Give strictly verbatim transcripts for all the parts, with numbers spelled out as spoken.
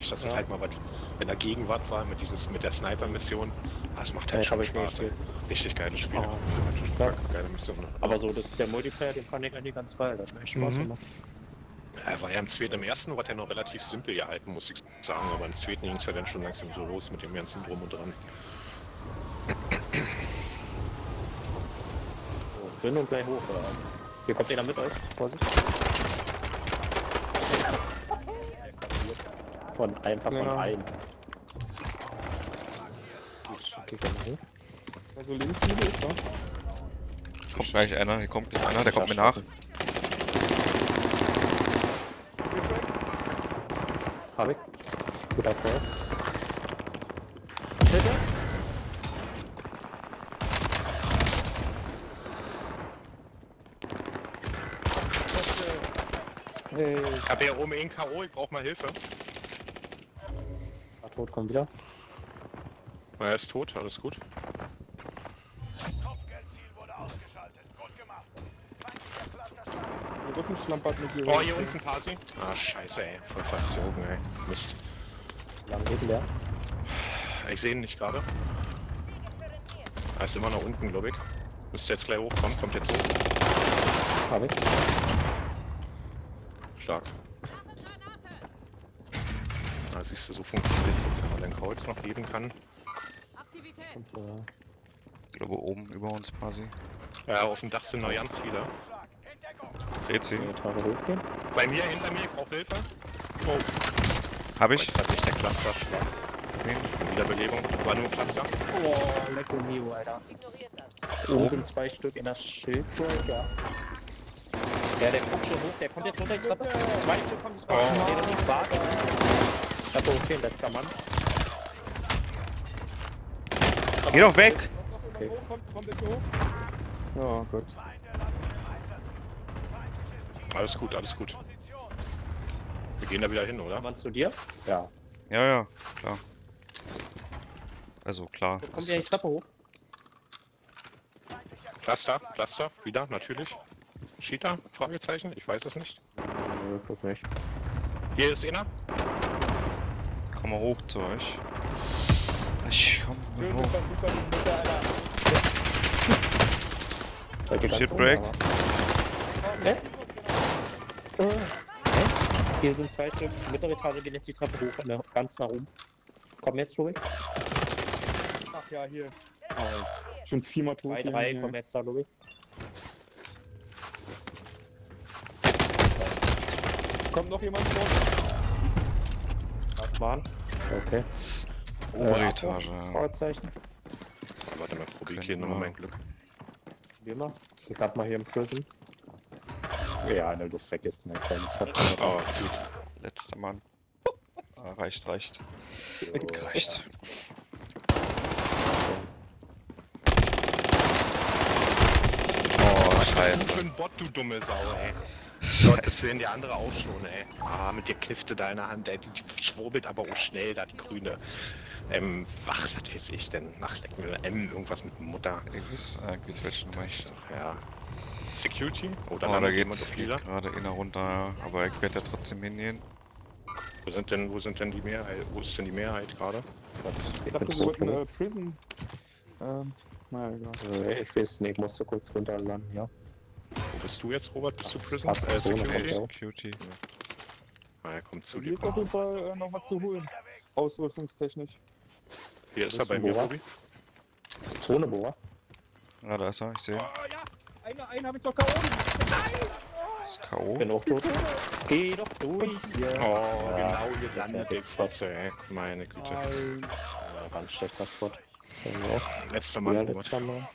Das ja. ist halt mal was in der Gegenwart war mit dieses mit der Sniper-Mission. Das macht halt Ja, schon hab ich Spaß. nicht Richtig geiles Spiel. Oh, ja. Geile Mission. Aber so das, der Multiplayer, den fand ich eigentlich ganz geil. Das hat mir echt Spaß Mhm. gemacht. Er war ja im zweiten, im ersten war der noch relativ simpel gehalten, muss ich sagen, aber im zweiten ging es ja dann schon langsam so los mit dem ganzen Drum und Dran. So, dünn und gleich hoch, oder? Hier kommt einer mit euch. Vorsicht. Von einfach von Ja. einem. Ich geh mal hoch. Also links hier ist da. Kommt gleich einer, hier kommt gleich einer, der kommt mir nach. Hab ich. Guter Erfolg. Bitte? Hey. Ich hab hier oben einen K O, ich brauch mal Hilfe. Ah, tot, kommt wieder. Na, er ist tot, alles gut. Die Russen schlampert mit hier. Oh, hier unten Party. Ah, scheiße, ey. Voll verzogen, ey. Mist. Wie lange geht denn der? Ich sehe ihn nicht gerade. Er ist immer noch unten, glaube ich. Müsste jetzt gleich hochkommen, kommt jetzt hoch. Hab ich. Stark. Da siehst du, so funktioniert es, wenn man den Kreuz noch heben kann. Und, äh, Ich glaube oben über uns quasi. Ja, auf dem Dach sind noch ganz viele. E C. die Etage hochgehen. Bei mir, hinter mir, ich brauch Hilfe. Oh, Hab ich. jetzt hat mich der Cluster stark. Okay. Wiederbelebung, war nur Cluster. Oh, lecko mio, Alter. Oben sind zwei Stück in das Schildburg, ja. Ja, der guckt schon hoch, der kommt jetzt runter die Treppe. Zwei Stück kommt jetzt raus. Oh. Nee, der nicht wart. Treppe hochgehen, letzter Mann. Geh doch weg! Okay. Kommt, kommt bitte hoch. Ja, gut. Alles gut, alles gut. Wir gehen da wieder hin, oder? Mann zu dir? Ja. Ja, ja, klar. Also klar. Kommt ist ihr die halt- Treppe hoch? Cluster, Cluster, wieder, natürlich. Cheater? Fragezeichen? Ich weiß es nicht. Nö, guck nicht. Hier ist einer. Komm mal hoch zu euch. Ich komm mal Schön, hoch. super, super, super, Alter. Seid ihr ganz Shitbreak. oben, aber- Hä? Äh, hä? Hier sind zwei Stück. Mittlere Etage gehen jetzt die Treppe hoch, ne, ganz nach oben. Komm jetzt, Tobi. Ach ja, hier. Oh, schon viermal tot. Drei, hier. drei, kommen jetzt da, Tobi. Kommt noch jemand vor? Das waren. Okay. Obere Äh, Etage. ja. Fragezeichen. Warte mal, probier Können hier nochmal wir- mein Glück. Wie immer. Ich hab mal hier im Prison. Ja, in der Luft vergessen, mein kleines Herz. Oh, gut. Letzter Mann. Ah, reicht, reicht. So. Reicht. Oh, Was bist du scheiße. für ein Bot, du dumme Sau, ey. Gott, das Scheiße. sehen die andere auch schon, ey. Ah, mit der Klifte da in der Hand, ey. Die schwurbelt aber auch schnell, da die grüne. Ähm, ach, was weiß ich denn? Ach, leck mir M, irgendwas mit Mutter. Ich weiß, äh, ich weiß welchen du meinst. Ja. Security? Oder Oh, da landet geht, jemand so geht viele? gerade einer runter, aber ich werde da trotzdem hingehen. Wo sind denn, wo sind denn die Mehrheit? Wo ist denn die Mehrheit gerade? Ich dachte, wir wollten äh, Prison. Ähm, naja, egal. Äh, Ich weiß nicht, ich musste kurz runter landen, ja. Wo bist du jetzt, Robert? Bist du Prison? Ach, Äh, so, Security? ja. Security. Ah, er kommt zu Hier dir. ist auf jeden Fall äh, noch was zu holen. Ausrüstungstechnisch. Hier ist er bei Ist mir, ein Bohrer. Robi. Zone, Boa. Ah, da ist er, ich sehe. Oh ja! Einer, einen habe ich doch K O. Nein! Das ist K O. Bin auch tot. Geh doch durch hier. Oh, Ja, genau, hier landet der der Fotze, ey. Meine Güte. Nein. Ja, ganz schlechter Spot. Ja, Letzter Mann, Robert. letzter Mal.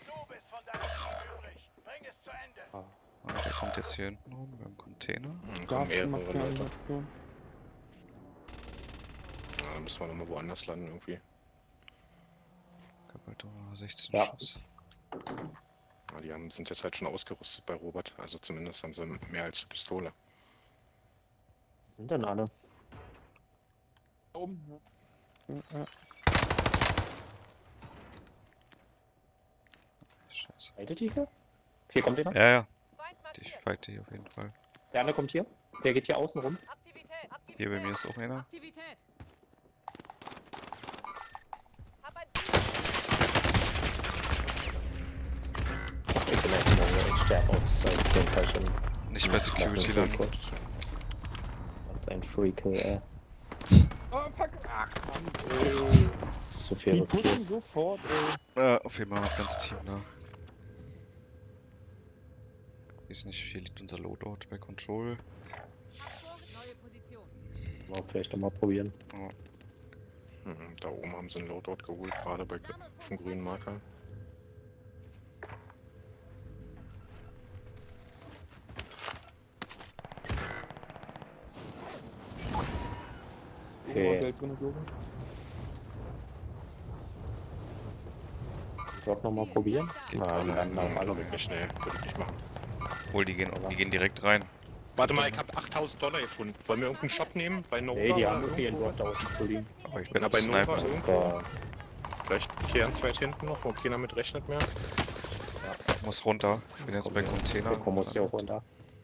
Ah, der kommt jetzt hier hinten rum, wir haben Container. Hm, kommen mehrere Leute. Gasmaskenanimation. Ja, dann müssen wir nochmal woanders landen irgendwie. Ich hab halt nur sechzehn Ja. Schuss. Ja, die haben, sind jetzt halt schon ausgerüstet bei Robert. Also zumindest haben sie mehr als eine Pistole. Wo sind denn alle? Da oben. Ja. Ja, ja. Scheiße. Haltet ihr hier? Hier kommt einer. Ja, ja. Ich fighte hier auf jeden Fall. Der andere kommt hier. Der geht hier außen rum. Hier bei mir ist auch einer. Aktivität. sterbe aus auf jeden Fall schon. Nicht bei Security dann. landen. Das ist ein Freakill, ey. Oh, fuck! Ach, Mann, ey. Zu viel Die riskiert. pushen sofort, ey. Äh, auf jeden Fall hat das Team da. Ist nicht, hier liegt unser Loadout bei Control. Neue Position. Mal vielleicht nochmal probieren. Oh, Hm, da oben haben sie einen Loadout geholt, gerade bei vom grünen Marker. Okay. Oh, Geld drin, glaube ich. Drop nochmal probieren. Geht Na, die gerade landen ein, auch alle. Wirklich schnell, würde ich nicht machen. obwohl, die gehen, die gehen direkt rein. Warte mal, ich hab achttausend Dollar gefunden. Wollen wir irgendeinen Shop nehmen? Bei Nova? Nee, die oder haben irgendwie einen irgendwo? Drop da unten zu liegen. Aber ich Bin bin aber bei Nova gesniped. irgendwo. Da, Vielleicht hier ganz weit hinten noch, wo keiner mit rechnet mehr. Muss runter. Bin jetzt bei Container. der muss hier auch runter.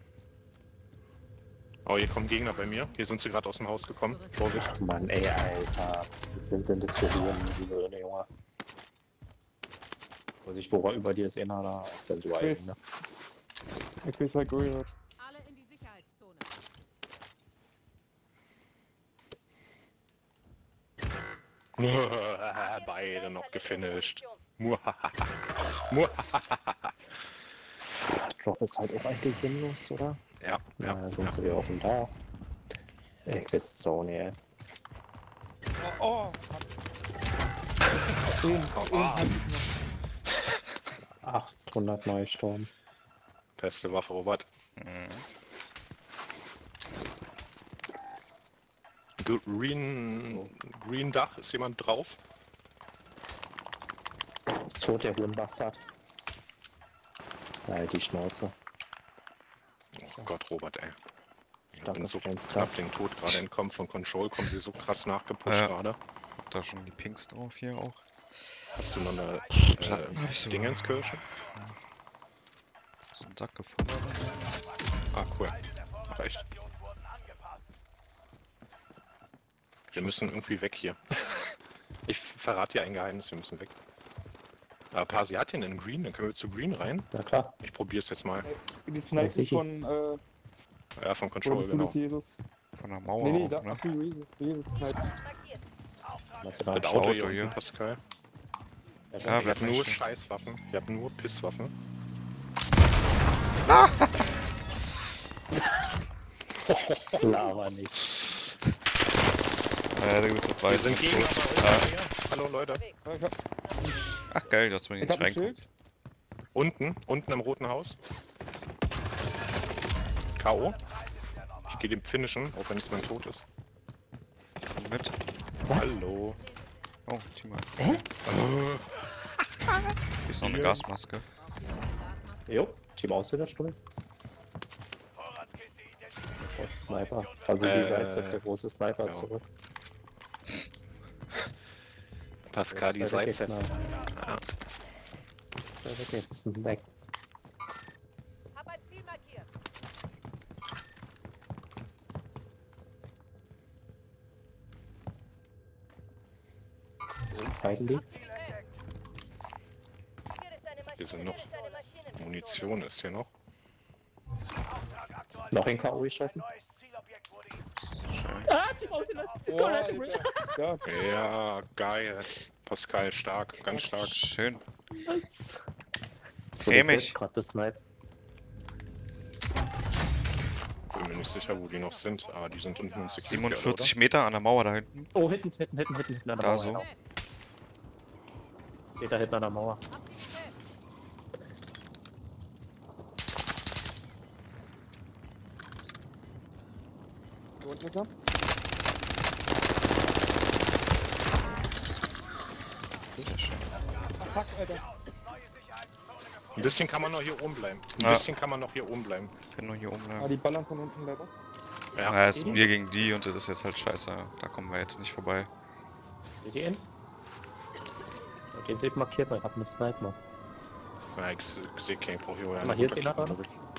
Oh, hier kommen Gegner bei mir. Hier sind sie gerade aus dem Haus gekommen. Vorsicht. Ach Mann, ey, Alter. Was sind denn das für Viren, die drin, Junge? Vorsicht, Bora, über dir ist einer da. Dann so ein, ne? Ich weiß halt gehört. Alle in die Sicherheitszone. Beide noch gefinisht. Drop ist halt auch eigentlich sinnlos, oder? Ja, Ja, ja. dann sind sie wieder offen da. Ich weiß es auch nicht, ey. Oh, oh. Den, Oh, den ah. hab ich noch. achthundert Neusturm. Beste Waffe, Robert. Mhm. Green, Green Dach, ist jemand drauf? Ist tot, der Hurenbastard. Halt die Schnauze. Oh Gott, Robert, ey. Ich Danke bin so für den knapp Stuff. den Tod gerade entkommen von Control, kommen sie so krass nachgepusht Ja. gerade. Hab da schon die Pinks drauf hier auch. Hast du noch eine Platten hab ich äh, sogar. Dingenskirche? So einen Sack gefunden. Ah, cool. Reicht. Wir müssen irgendwie weg hier. Ich verrate dir ein Geheimnis, wir müssen weg. Aber Pasi hat hier einen Green, dann können wir zu Green rein. Na klar. Ich probier's jetzt mal. Die Sniper sicher. von, äh, Ja, von wo Control, bist du genau. das, Jesus? Von der Mauer Nee, nee, auch, da, ne? ach so, Jesus, Jesus Sniper. Was wir da Das Auto. Auto Auto hier hier. unten, Pascal. Ja, Ja, Ich bleibt hab nur nicht. Scheißwaffen. Ich hab nur Pisswaffen. Lava nicht. Ja, der gute Wir Weiß. sind Gegner bei euch. Ah, hier. Hallo Leute. Ja, ich hab, ach geil, dass man ich nicht hab ein reinkommt. Schild. Unten, unten im roten Haus. K O. Ich gehe dem finishen, auch wenn es mein Tod ist. Komm mit. Was? Hallo. Oh, Team. Hä? Äh, Hier ist noch eine Hier. Gasmaske. Jo, Team Auswählerstunde. Sniper. Also Äh, dieser jetzt der große Sniper ist ja. zurück. Pascal, die Jetzt bei der Seite. Gegner. Ja. Der wird jetzt ein Weg. Hab ein Ziel markiert. Fighten die? Hier sind noch Munition, ist hier noch. Noch in K O geschossen? Schön. Ah, Team Auswählerstunde! Oh, Alter. Ja, Ja, geil. Pascal, stark, ganz stark. Schön. Ich Cremig. gerade besniped. Bin mir nicht sicher, wo die noch sind, aber die sind unten in Security, siebenundvierzig Meter an der Mauer da hinten. Oh, hinten, hinten, hinten, hinten, hinten an der Da Mauer. so. Genau. Steht da hinten an der Mauer. da unten ist er. Sehr schön. Ach, fuck, Alter. Ein bisschen kann man noch hier oben bleiben. Ein Ja. bisschen kann man noch hier oben bleiben. Können nur hier oben Ah, bleiben. die ballern von unten leider. Ja. Ja, es ist wir gegen die und das ist jetzt halt scheiße. Da kommen wir jetzt nicht vorbei. Seht ihr ihn? Den seht markiert, weil ich hab einen Sniper. Ja, ich se- sehe keinen, ich brauche hier Guck mal, hier ist einer dran.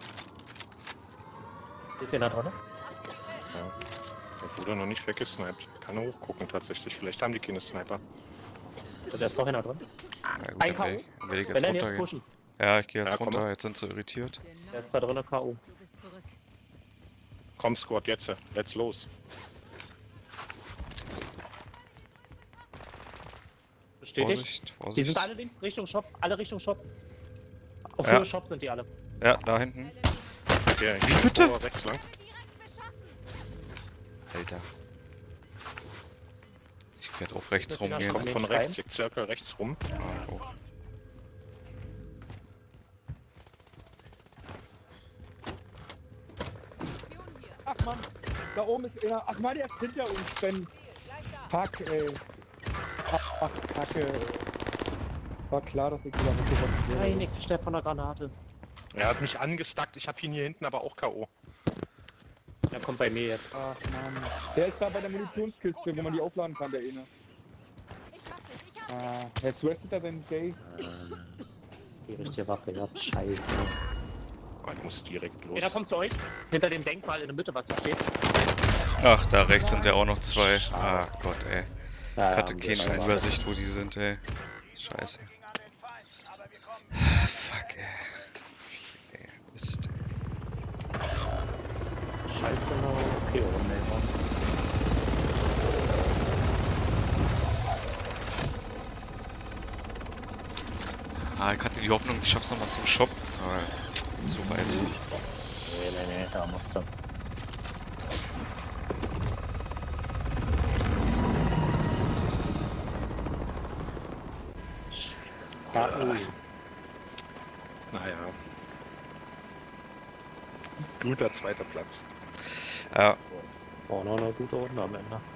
Hier ist einer dran. Der Bruder noch nicht weggesniped. Kann er hochgucken tatsächlich. Vielleicht haben die keine Sniper. Da ist noch einer dran. Ja, gut, Ein dann will K O. ich, dann will ich Wenn jetzt er jetzt runtergehen. pushen. Ja, ich gehe jetzt Ja, komm runter, mal. jetzt sind sie irritiert. Der ist da drin, K O. Du bist zurück. Komm, Squad, jetzt. Jetzt los. Bestätigt. Vorsicht, Die Vorsicht. sind alle links Richtung Shop, alle Richtung Shop. Auf Ja. Höhe Shop sind die alle. Ja, da hinten. Okay, Wie bitte? vor, rechts lang. Direkt beschossen. Alter. Ich werde auch rechts Das ist wieder rumgehen. Kommt von Stein. rechts, ich circle rechts rum. Ah, auch. Munition hier. Ach man, da oben ist einer. Ach man, der ist hinter uns, Ben. Ziel, gleich da. Fuck, ey. Ach, ach Kacke. War klar, dass ich wieder mitgewachsen werde. Nein, ich sterbe von der Granate. Er hat mich angestackt, ich hab ihn hier hinten aber auch K O. Er kommt bei mir jetzt. Ach man. Der ist da bei der Munitionskiste, wo man die aufladen kann, der eine. Ich hab dich, ich hab Ah, jetzt restet er den Gay. Die richtige Waffe, ja, scheiße. Oh, ich muss direkt los. Jeder kommt zu euch. Hinter dem Denkmal in der Mitte, was da steht. Ach, da rechts sind ja auch noch zwei. Ah Gott, ey. Ja, Ich hatte ja, keine aber- Übersicht, wo die sind, ey. Scheiße. Fuck, ey. Ey, Mist. Scheiße, genau. Okay, oh, nee, Ah, ich hatte die Hoffnung, ich schaff's nochmal zum Shop. Aber zu weit. nee, nee, nee, da musst du. Ja, ui. Naja. Guter zweiter Platz. Ja, Oh, noch eine gute Runde am Ende.